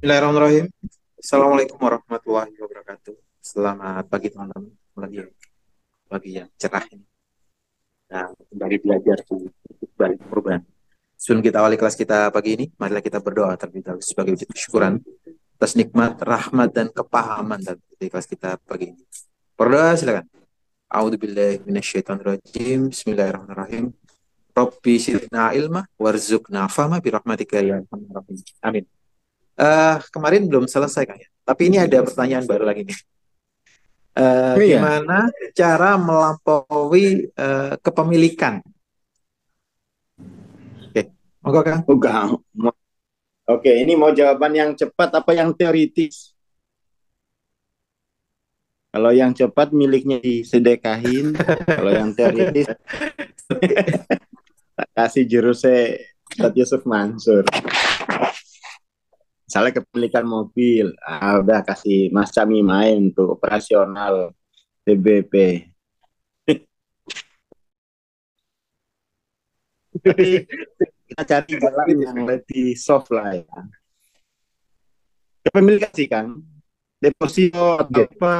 Bismillahirrahmanirrahim. Assalamualaikum warahmatullahi wabarakatuh. Selamat pagi teman-teman. Lagi pagi yang cerah ini. Nah, kembali belajar di balik perubahan. Sebelum kita awali kelas kita pagi ini, marilah kita berdoa terlebih dahulu sebagai wujud kesyukuran atas nikmat, rahmat, dan kepahaman di kelas kita pagi ini. Berdoa silakan. A'udzubillahi minasyaitonirrajim. Bismillahirrahmanirrahim. Rabbi zidna ilma warzuqna fahma birahmatika ya arhamar rahimin. Amin. Kemarin belum selesai kayaknya. Tapi ini ada pertanyaan baru lagi nih. Oh iya, Gimana cara melampaui kepemilikan? Oke, monggo Kang. enggak. Oke, ini mau jawaban yang cepat apa yang teoritis? Kalau yang cepat miliknya disedekahin, kalau yang teoritis kasih jurusnya Ustadz Yusuf Mansur. Misalnya kepemilikan mobil, udah kasih Mas Cami main untuk operasional TBP. Tapi kita cari jalan yang lebih soft lah ya. Kepemilikan sih kan, deposito atau Oke. apa?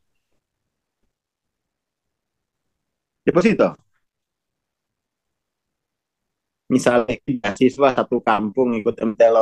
Deposito. Misalnya siswa satu kampung ikut MTLO,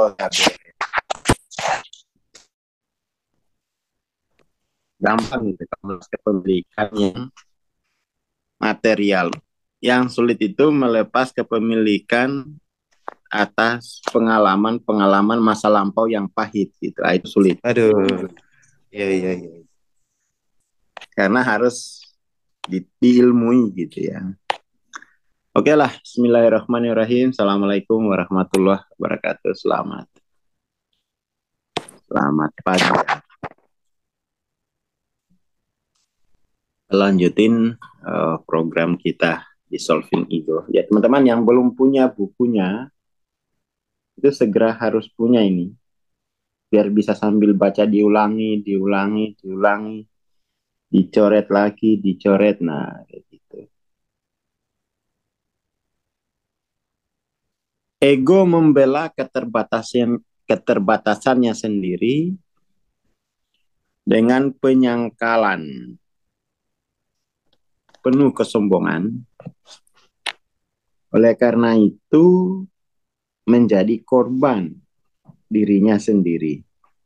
gampang gitu kalau kepemilikan yang material. Yang sulit itu melepas kepemilikan atas pengalaman-pengalaman masa lampau yang pahit gitu. Itu sulit Aduh, iya iya iya. karena harus diilmui gitu ya. Oke lah, Bismillahirrahmanirrahim. Assalamualaikum warahmatullahi wabarakatuh. Selamat pagi. Lanjutin program kita di Solving Ego. Ya teman-teman yang belum punya bukunya itu segera harus punya ini biar bisa sambil baca diulangi, dicoret lagi, dicoret. Nah, kayak gitu. Ego membela keterbatasannya sendiri dengan penyangkalan, penuh kesombongan. Oleh karena itu menjadi korban dirinya sendiri.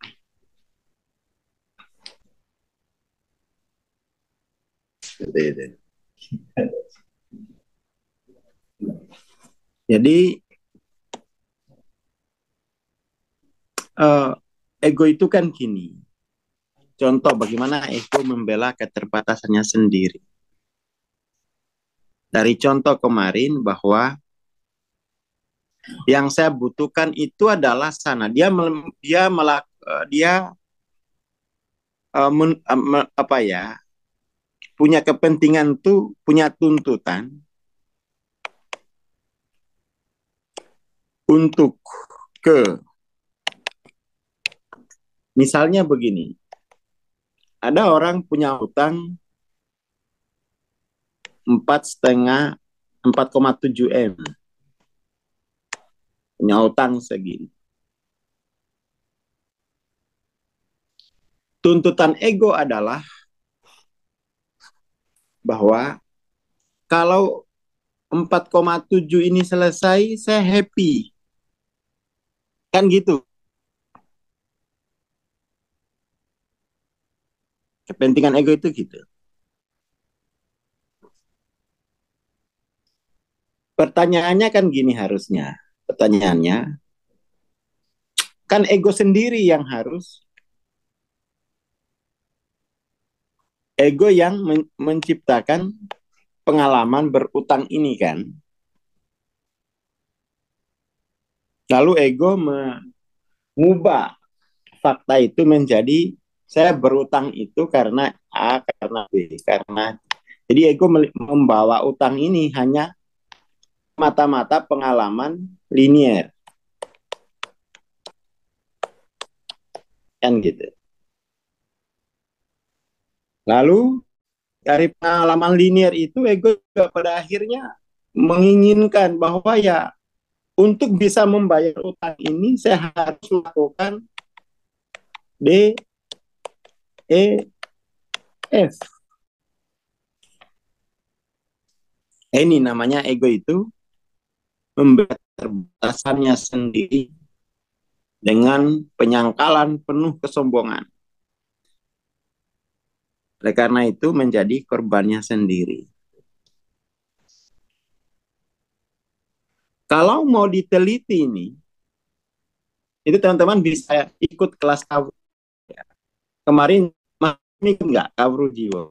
Jadi ego itu kan gini. Contoh bagaimana ego membela keterbatasannya sendiri. Dari contoh kemarin bahwa yang saya butuhkan itu adalah sana. Dia apa ya? Punya kepentingan tuh, punya tuntutan untuk ke misalnya begini. Ada orang punya utang 4,7 M, punya utang segini. Tuntutan ego adalah bahwa kalau 4,7 ini selesai, saya happy. Kan gitu. Kepentingan ego itu gitu. Pertanyaannya kan gini harusnya. Pertanyaannya, kan ego sendiri yang harus, ego yang menciptakan pengalaman berutang ini kan. Lalu ego mengubah fakta itu menjadi saya berutang itu karena A, karena B, karena jadi ego membawa utang ini hanya mata-mata pengalaman linier kan gitu. Lalu dari pengalaman linier itu ego juga pada akhirnya menginginkan bahwa ya untuk bisa membayar utang ini saya harus melakukan D, E, F. Ini namanya ego itu membuat keterbatasannya sendiri dengan penyangkalan penuh kesombongan. Oleh karena itu menjadi korbannya sendiri. Kalau mau diteliti ini, itu teman-teman bisa ikut kelas kawru. Kemarin ini enggak kawru jiwa.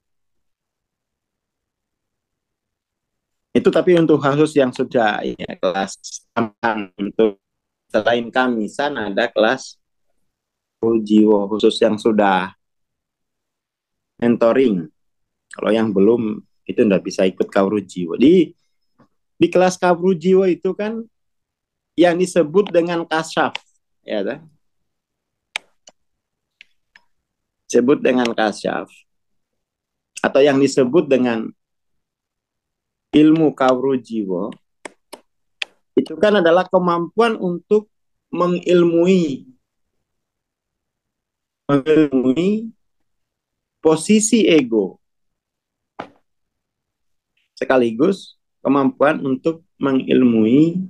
Itu tapi untuk khusus yang sudah ya, kelas untuk selain kamisan ada kelas kawru jiwa khusus yang sudah mentoring. Kalau yang belum itu enggak bisa ikut kawru jiwa. Di kelas kawru jiwa itu kan yang disebut dengan kasyaf, ya kan? Disebut dengan kasyaf atau yang disebut dengan ilmu kawru jiwa itu kan adalah kemampuan untuk mengilmui posisi ego sekaligus kemampuan untuk mengilmui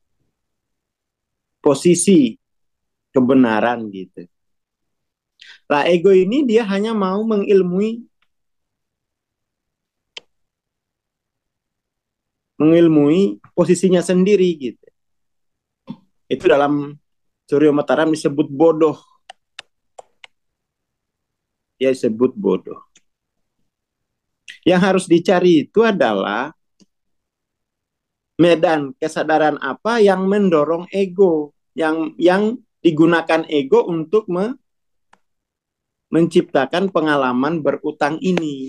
posisi kebenaran gitu. Nah, ego ini dia hanya mau mengilmui posisinya sendiri gitu. Itu dalam Surya Mataram disebut bodoh. Dia disebut bodoh. Yang harus dicari itu adalah medan kesadaran apa yang mendorong ego, yang digunakan ego untuk menciptakan pengalaman berutang ini.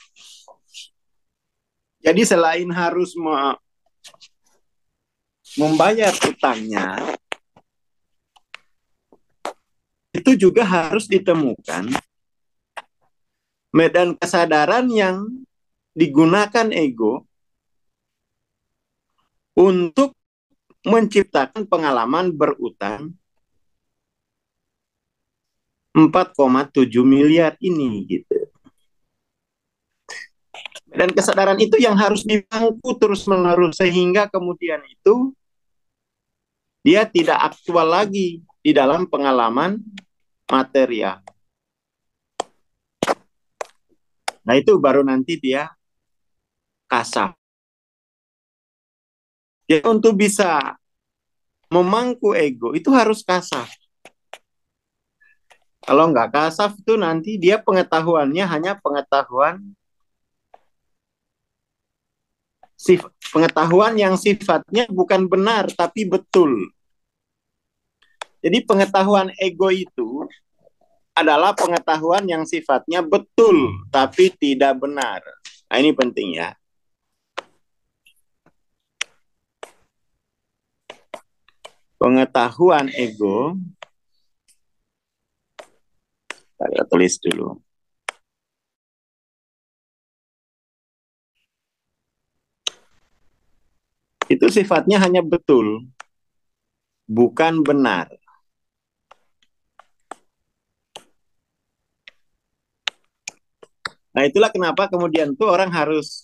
Jadi selain harus membayar utangnya, itu juga harus ditemukan medan kesadaran yang digunakan ego untuk menciptakan pengalaman berutang 4,7 miliar ini gitu. Dan kesadaran itu yang harus dibangku terus-menerus sehingga kemudian itu dia tidak aktual lagi di dalam pengalaman material. Nah, itu baru nanti dia kasar. Ya, untuk bisa memangku ego itu harus kasar. Kalau nggak kasar itu nanti dia pengetahuannya hanya pengetahuan yang sifatnya bukan benar tapi betul. Jadi pengetahuan ego itu adalah pengetahuan yang sifatnya betul tapi tidak benar. Nah, ini penting ya. Pengetahuan ego, kita tulis dulu. Itu sifatnya hanya betul, bukan benar. Nah, itulah kenapa kemudian tuh orang harus.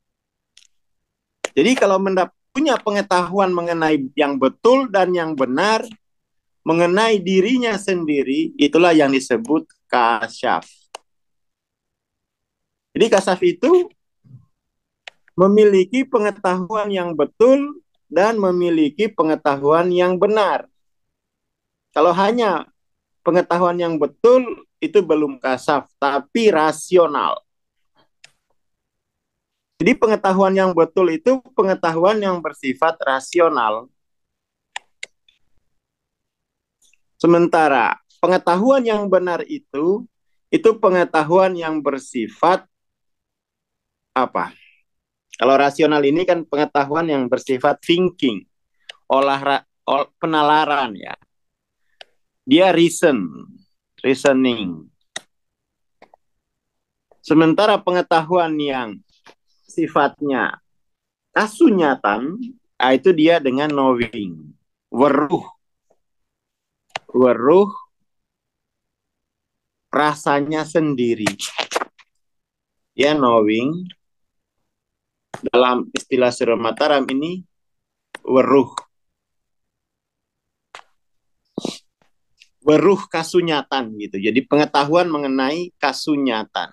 Jadi kalau punya pengetahuan mengenai yang betul dan yang benar, mengenai dirinya sendiri, itulah yang disebut kasyaf. Jadi kasyaf itu memiliki pengetahuan yang betul dan memiliki pengetahuan yang benar. Kalau hanya pengetahuan yang betul, itu belum kasyaf, tapi rasional. Jadi pengetahuan yang betul itu pengetahuan yang bersifat rasional. Sementara pengetahuan yang benar itu pengetahuan yang bersifat apa? Kalau rasional ini kan pengetahuan yang bersifat thinking, penalaran ya. Dia reasoning. Sementara pengetahuan yang sifatnya kasunyatan, itu dia dengan knowing, weruh rasanya sendiri. Ya, knowing dalam istilah Surya Mataram ini weruh. Weruh kasunyatan gitu. Jadi pengetahuan mengenai kasunyatan.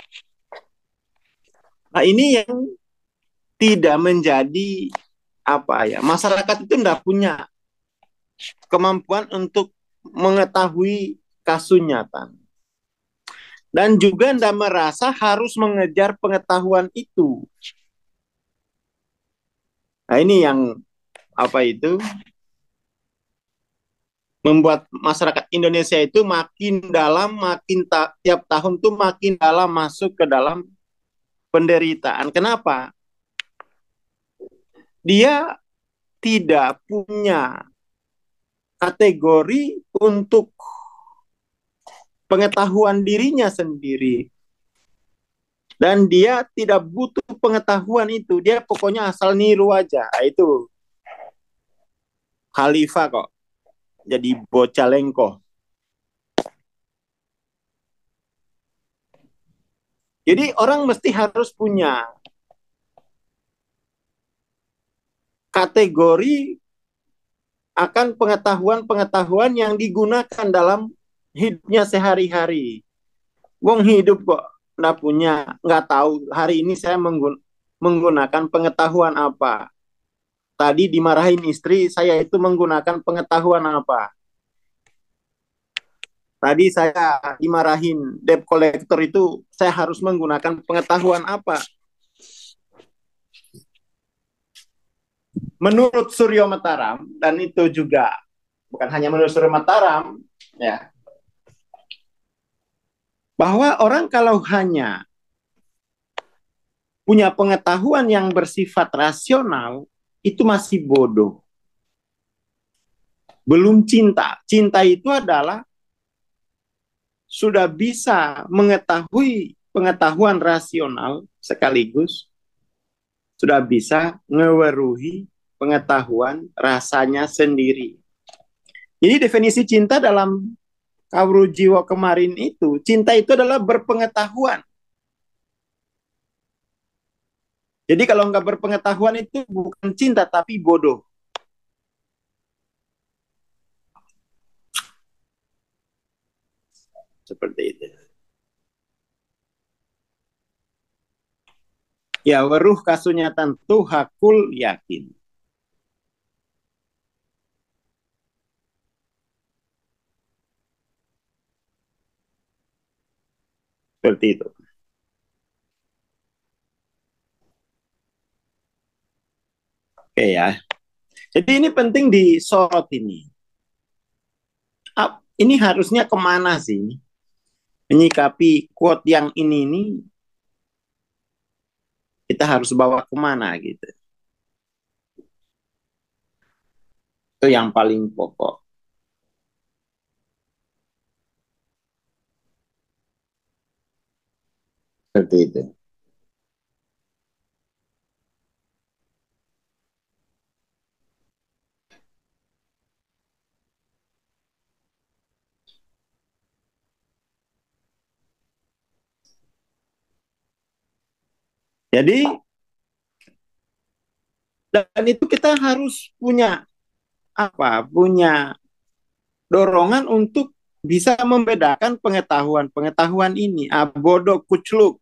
Nah, ini yang tidak menjadi apa ya? Masyarakat itu tidak punya kemampuan untuk mengetahui kasunyatan. Dan juga tidak merasa harus mengejar pengetahuan itu. Nah, ini yang apa itu membuat masyarakat Indonesia itu makin dalam, tiap tahun tuh makin dalam masuk ke dalam penderitaan. Kenapa? Dia tidak punya kategori untuk pengetahuan dirinya sendiri. Dan dia tidak butuh pengetahuan itu. Dia pokoknya asal niru aja. Itu khalifah kok. Jadi bocah lengkoh. Jadi orang mesti harus punya kategori akan pengetahuan-pengetahuan yang digunakan dalam hidupnya sehari-hari. Wong hidup kok nggak tahu hari ini saya menggunakan pengetahuan apa. Tadi dimarahin istri, saya itu menggunakan pengetahuan apa. Tadi saya dimarahin debt collector itu, saya harus menggunakan pengetahuan apa. Menurut Surya Mataram, dan itu juga bukan hanya menurut Surya Mataram, ya, bahwa orang kalau hanya punya pengetahuan yang bersifat rasional, itu masih bodoh. Belum cinta. Cinta itu adalah sudah bisa mengetahui pengetahuan rasional sekaligus sudah bisa ngeweruhi pengetahuan rasanya sendiri. Jadi definisi cinta dalam Kawru Jiwa kemarin itu, cinta itu adalah berpengetahuan. Jadi kalau nggak berpengetahuan itu bukan cinta tapi bodoh. Seperti itu. Ya, weruh kasunyatan tuh hakul yakin. Seperti itu. Oke ya. Jadi ini penting disorot ini. Ini harusnya kemana sih? Menyikapi quote yang ini nih, kita harus bawa kemana gitu. Itu yang paling pokok. Seperti itu. Jadi, dan itu kita harus punya apa? Punya dorongan untuk bisa membedakan pengetahuan ini. Bodoh kucluk.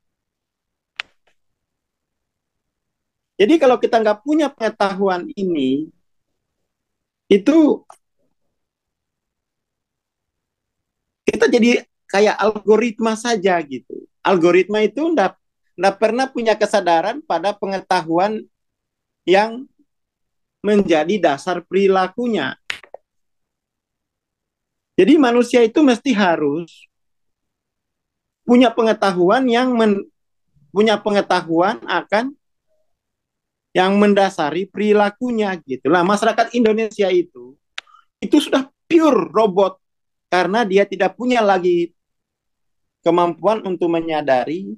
Jadi kalau kita nggak punya pengetahuan ini, itu kita jadi kayak algoritma saja gitu. Algoritma itu nggak pernah punya kesadaran pada pengetahuan yang menjadi dasar perilakunya. Jadi manusia itu mesti harus punya pengetahuan punya pengetahuan akan yang mendasari perilakunya gitu. Lah masyarakat Indonesia itu sudah pure robot karena dia tidak punya lagi kemampuan untuk menyadari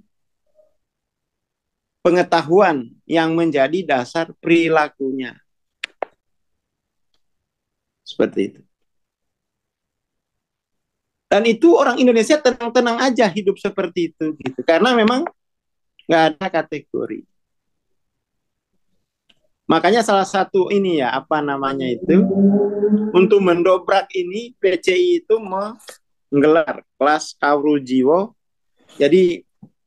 pengetahuan yang menjadi dasar perilakunya. Seperti itu. Dan itu orang Indonesia tenang-tenang aja hidup seperti itu gitu. Karena memang nggak ada kategori. Makanya salah satu ini ya, apa namanya itu, untuk mendobrak ini, PCI itu menggelar kelas Kawrujiwo. Jadi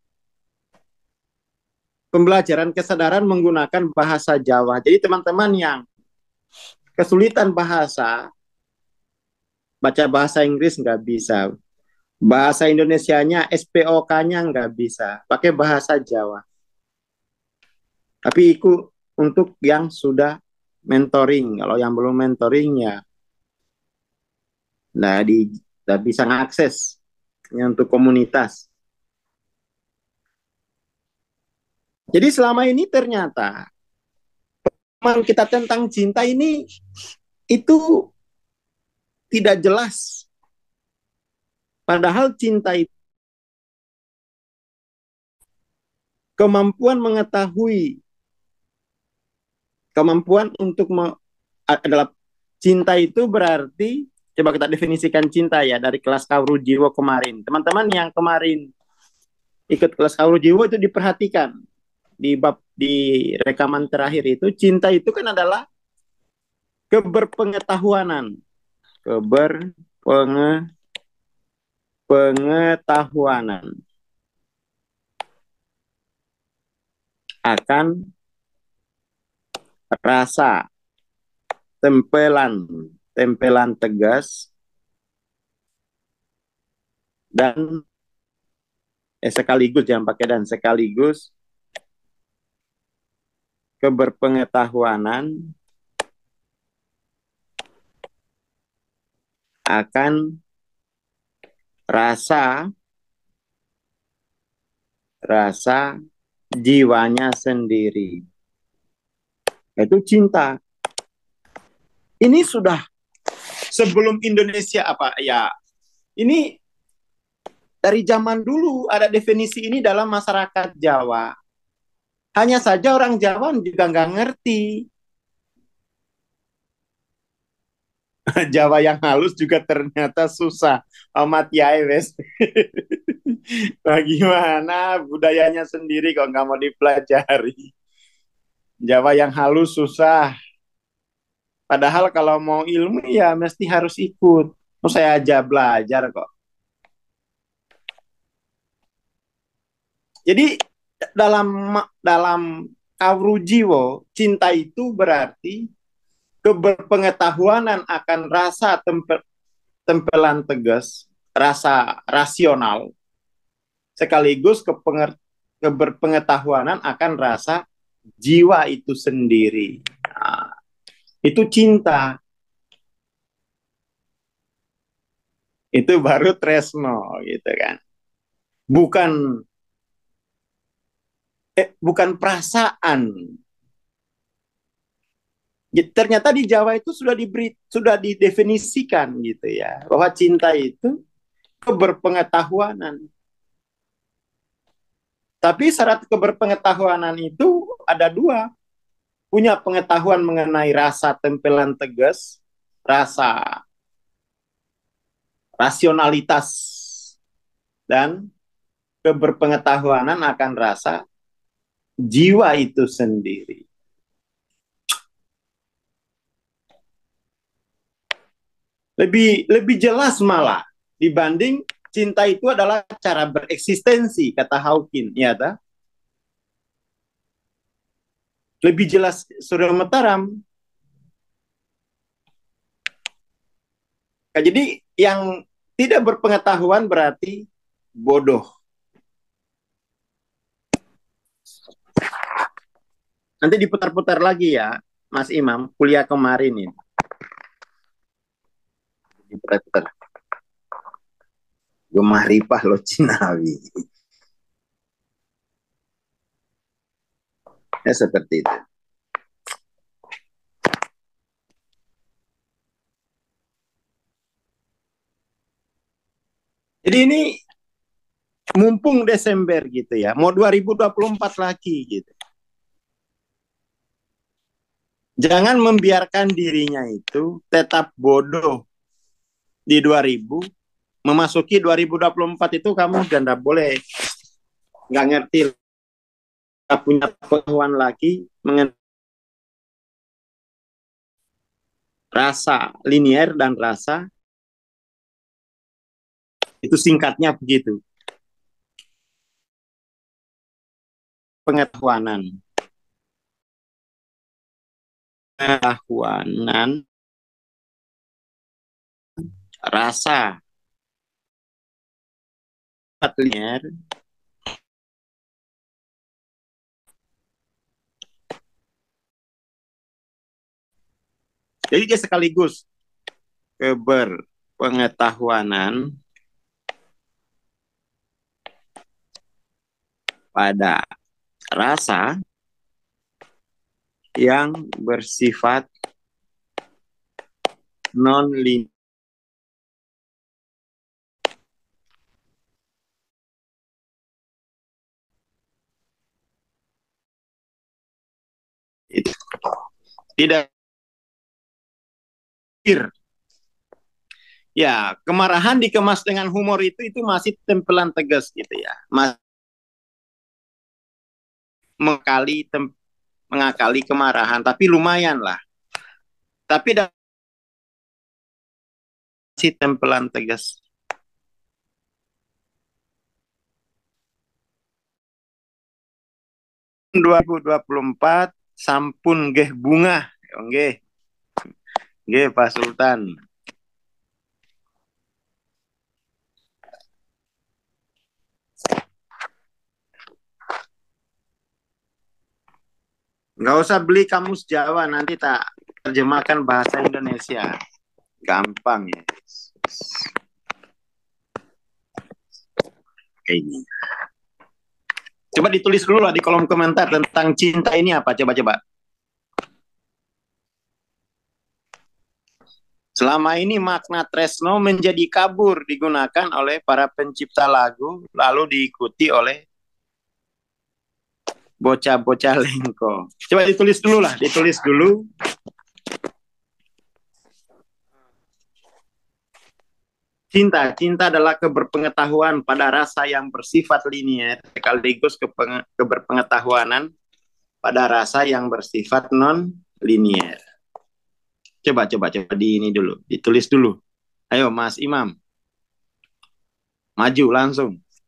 pembelajaran kesadaran menggunakan bahasa Jawa. Jadi teman-teman yang kesulitan bahasa, baca bahasa Inggris nggak bisa. Bahasa Indonesianya, SPOK-nya nggak bisa. Pakai bahasa Jawa. Tapi itu untuk yang sudah mentoring. Kalau yang belum mentoring ya nggak bisa ngakses ya, untuk komunitas. Jadi selama ini ternyata pemahaman kita tentang cinta ini itu tidak jelas. Padahal cinta itu kemampuan mengetahui, kemampuan untuk adalah cinta itu berarti, coba kita definisikan cinta ya dari kelas Kawrujiwo kemarin. Teman-teman yang kemarin ikut kelas Kawrujiwo itu diperhatikan di rekaman terakhir itu, cinta itu kan adalah keberpengetahuanan, keberpengetahuanan akan rasa, tempelan tegas, dan sekaligus, jangan pakai dan, sekaligus keberpengetahuanan akan rasa jiwanya sendiri. Itu cinta. Ini sudah sebelum Indonesia apa ya? Ini dari zaman dulu ada definisi ini dalam masyarakat Jawa. Hanya saja orang Jawa juga nggak ngerti. Jawa yang halus juga ternyata susah. Amat ya, wes. Bagaimana budayanya sendiri kok nggak mau dipelajari. Jawa yang halus susah. Padahal kalau mau ilmu ya mesti harus ikut. Oh, saya aja belajar kok. Jadi dalam Kawrujiwo, cinta itu berarti keberpengetahuanan akan rasa tempelan tegas, rasa rasional, sekaligus keberpengetahuanan akan rasa jiwa itu sendiri. Nah, itu cinta. Itu baru tresno gitu kan. Bukan perasaan. Ternyata di Jawa itu sudah didefinisikan gitu ya, bahwa cinta itu keberpengetahuanan. Tapi syarat keberpengetahuanan itu ada dua. Punya pengetahuan mengenai rasa tempelan tegas, rasa rasionalitas, dan keberpengetahuanan akan rasa jiwa itu sendiri. Lebih jelas malah dibanding cinta itu adalah cara bereksistensi, kata Hawking, ya ta? Lebih jelas Surya Mataram. Nah, jadi yang tidak berpengetahuan berarti bodoh. Nanti diputar-putar lagi ya, Mas Imam, kuliah kemarin ini. Diputar-putar. Gemah ripah lo Cinawi. Ya seperti itu. Jadi ini mumpung Desember gitu ya, mau 2024 lagi gitu. Jangan membiarkan dirinya itu tetap bodoh di 2023 memasuki 2024 itu kamu udah nggak ngerti, nggak punya pengetahuan lagi mengenai rasa linier dan rasa, itu singkatnya begitu, pengetahuanan. Pengetahuanan, rasa linier, jadi dia sekaligus keberpengetahuanan pada rasa yang bersifat non-linear. Itu tidak. Ya, kemarahan dikemas dengan humor itu masih tempelan tegas gitu ya. Mengakali kemarahan, tapi lumayan lah. Tapi masih tempelan tegas. 2024 sampun nggih bunga, nggih. Nggih Pak Sultan. Nggak usah beli kamus Jawa, nanti tak terjemahkan bahasa Indonesia. Gampang ya. Kayak ini. Coba ditulis dulu lah di kolom komentar tentang cinta ini apa. Coba-coba. Selama ini makna tresno menjadi kabur digunakan oleh para pencipta lagu, lalu diikuti oleh bocah-bocah lengko. Coba ditulis dulu lah, ditulis dulu. Cinta adalah keberpengetahuan pada rasa yang bersifat linier, sekaligus keberpengetahuanan pada rasa yang bersifat non-linier. Coba di ini dulu, ditulis dulu. Ayo Mas Imam, maju langsung.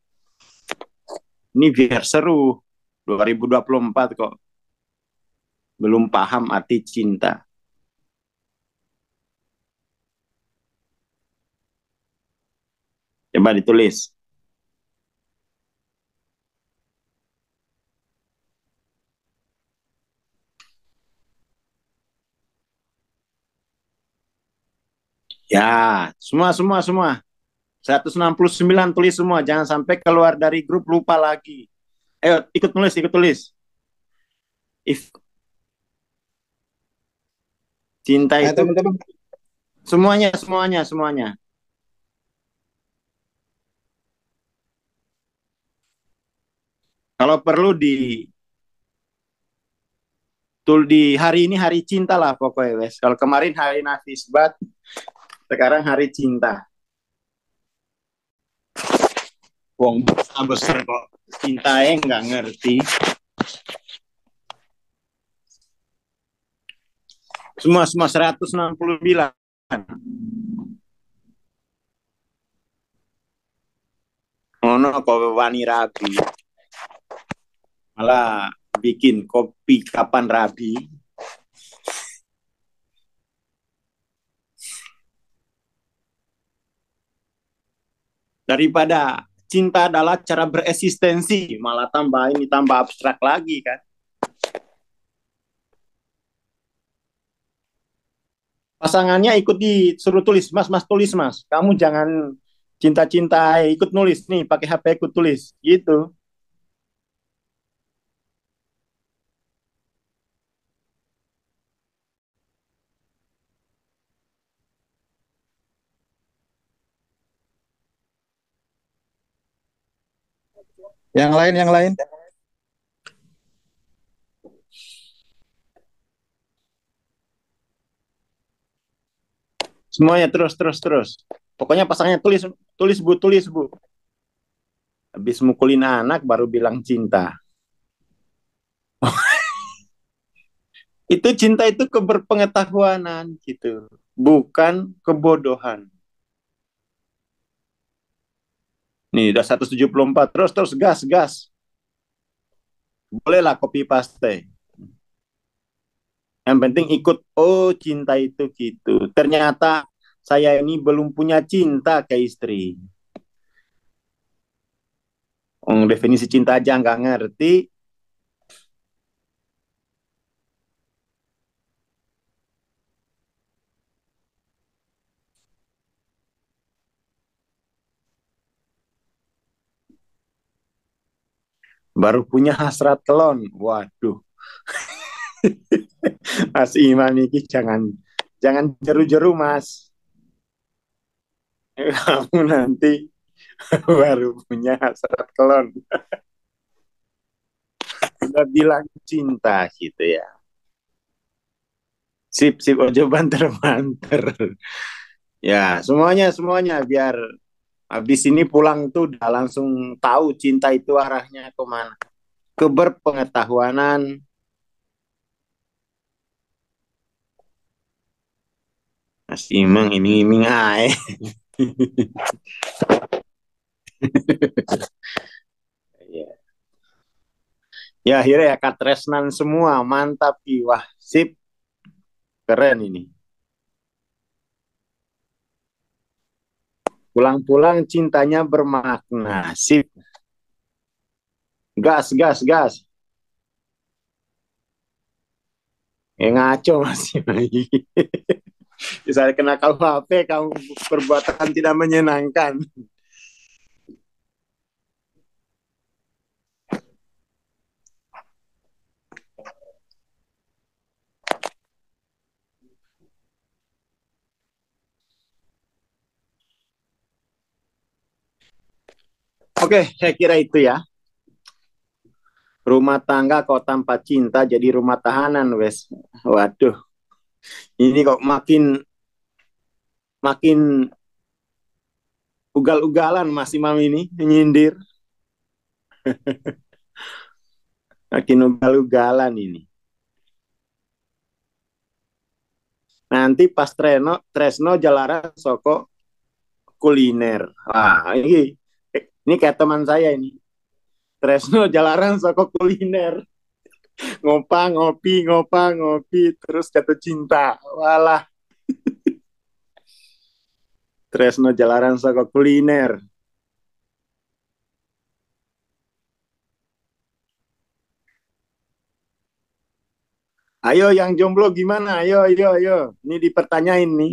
Ini biar seru, 2024 kok. Belum paham arti cinta. Coba ditulis. Ya, semua. 169 tulis semua, jangan sampai keluar dari grup lupa lagi. Ayo, ikut tulis. If cinta itu teman-teman. Semuanya. Kalau perlu di hari ini hari cinta lah pokoknya wes. Kalau kemarin hari Nafisbat, sekarang hari cinta. Wong besar kok cintanya nggak ngerti. Semua 169. Ono kok wani rabi. Malah bikin kopi kapan rabi. Daripada cinta adalah cara bereksistensi, malah tambah abstrak lagi kan. Pasangannya ikut disuruh tulis, mas tulis mas, kamu jangan cinta-cinta, ikut nulis nih, pakai HP ikut tulis, gitu. Yang lain. Semuanya terus. Pokoknya pasangannya tulis, Tulis Bu, tulis Bu. Habis mukulin anak baru bilang cinta. Itu cinta itu keberpengetahuanan gitu, bukan kebodohan. Nih udah 174, terus gas. Bolehlah copy paste. Yang penting ikut, oh cinta itu gitu. Ternyata saya ini belum punya cinta ke istri. Definisi cinta aja nggak ngerti. Baru punya hasrat telon. Waduh. Mas Imam ini jangan jeru-jeru Mas. Kamu nanti baru punya hasrat telon. Udah bilang cinta gitu ya. Sip, ojo banter-banter. Ya, semuanya biar habis ini pulang tuh udah langsung tahu cinta itu arahnya kemana. Keberpengetahuanan. Mas Imang ini iming ae. Ya. Ya akhirnya ya katresnan semua, mantap Ki. Wah, sip. Keren ini. Pulang-pulang cintanya bermakna. Sip. Gas. Ngaco masih lagi. Misalnya kena KUHP, kamu perbuatan tidak menyenangkan. Oke, saya kira itu ya. Rumah tangga kok tanpa cinta jadi rumah tahanan, wes. Waduh, ini kok makin ugal-ugalan Mas Imam ini nyindir. Makin ugal-ugalan ini. Nanti pas Tresno Jalaran Soko kuliner. Wah, ini kayak teman saya ini. Tresno Jalaran Soko kuliner. Ngopi, terus jatuh cinta. Walah. Tresno Jalaran Soko kuliner. Ayo yang jomblo gimana? Ayo. Ini dipertanyain nih.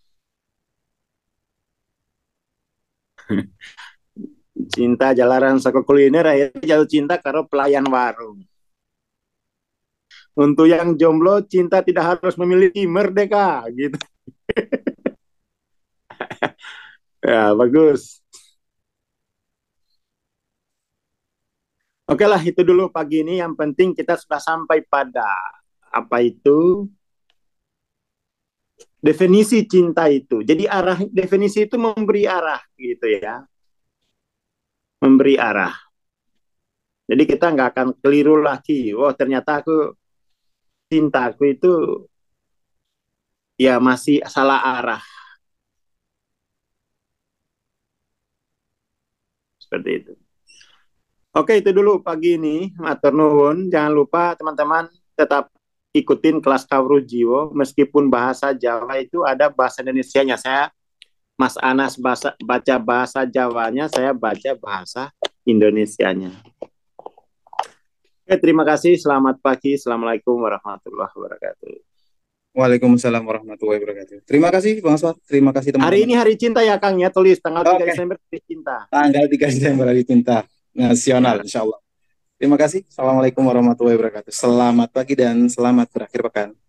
Cinta Jalaran Soko kuliner, akhirnya jatuh cinta karo pelayan warung. Untuk yang jomblo, cinta tidak harus memiliki merdeka, gitu. Ya, bagus. Oke lah, itu dulu pagi ini. Yang penting kita sudah sampai pada apa itu definisi cinta itu. Jadi arah definisi itu memberi arah gitu ya. Memberi arah. Jadi kita nggak akan keliru lagi. Oh ternyata cintaku itu ya masih salah arah. Seperti itu. Oke, itu dulu pagi ini. Matur nuwun. Jangan lupa teman-teman tetap ikutin kelas Kawruh Jiwo. Meskipun bahasa Jawa itu ada bahasa Indonesianya. Mas Anas baca bahasa Jawanya, saya baca bahasa Indonesianya. Oke, terima kasih. Selamat pagi. Assalamualaikum warahmatullahi wabarakatuh. Waalaikumsalam warahmatullahi wabarakatuh. Terima kasih Bang Aswad. Terima kasih teman-teman. Hari ini hari cinta ya Kang ya. Tulis tanggal 3 Desember hari cinta. Tanggal 3 Desember hari cinta nasional insya Allah. Terima kasih. Assalamualaikum warahmatullahi wabarakatuh. Selamat pagi dan selamat berakhir pekan.